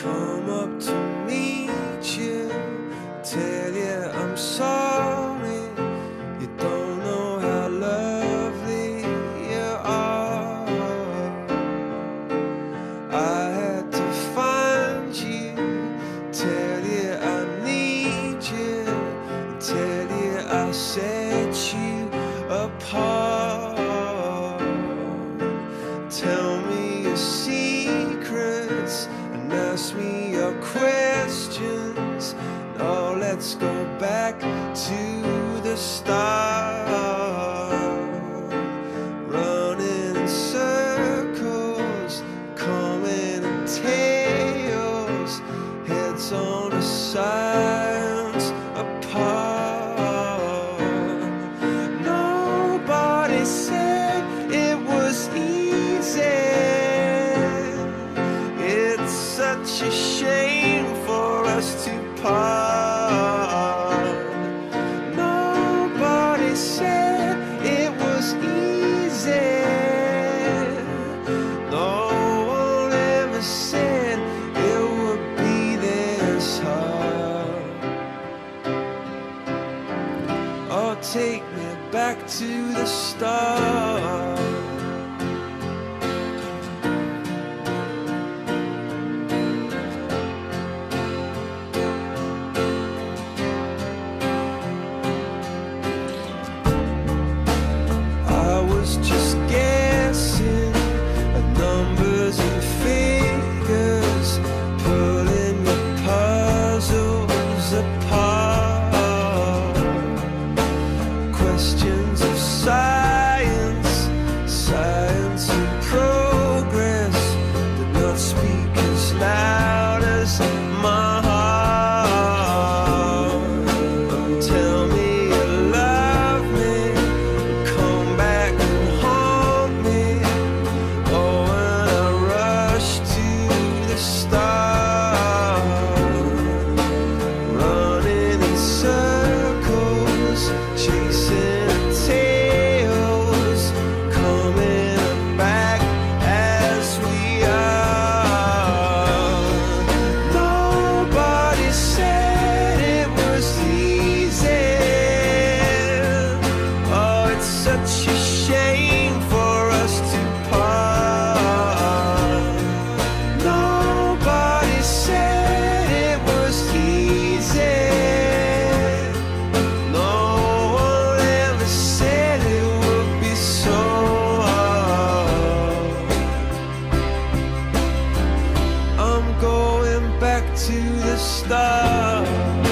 come up to meet you, tell you I'm sorry. You don't know how lovely you are. I had to find you, tell you I need you, tell you I set you apart. Tell me your secrets and ask me your questions. Oh, let's go back to the start. Running in circles, coming in tails, heads on the sides apart. Nobody said it was easy. It's such a shame for us to part. Nobody said it was easy. No one ever said it would be this hard. Oh, take me back to the start. Just guessing at numbers and figures, pulling the puzzles apart. Questions of science, science and progress did not speak as loud as my heart. Tell me you love me, come back and haunt me. Oh, when I rush to the start, running in circles, chasing tails, coming back as we are. Nobody said it was easy. Oh, it's such a shame for us to part. Nobody said it was easy. No one ever said it would be so hard. I'm going back to the start.